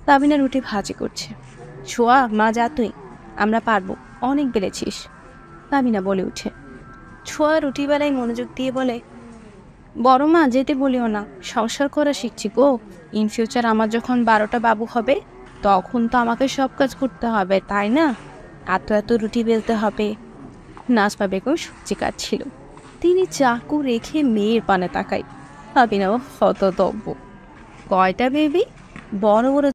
তাবিনা রুটি ভাজি করছে। ছোঁয়া, মা যা তুই, আমরা পারবো, অনেক বেড়েছিস, তাবিনা বলে উঠে। ছোঁয়া রুটি বেলায় মনোযোগ দিয়ে বলে, বড় মা যেতে বলিও না, সংসার করা শিখছি গো। ইন ফিউচার আমার যখন 12টা বাবু হবে তখন তো আমাকে সব কাজ করতে হবে, তাই না? এত এত রুটি বেলতে হবে। নাজমা বেগম সবজি কাটছিল, তিনি চাকু রেখে মেয়ের পানে তাকাই। তাবিনাও হতদব্য। কয়টা বেবি? বড় বড়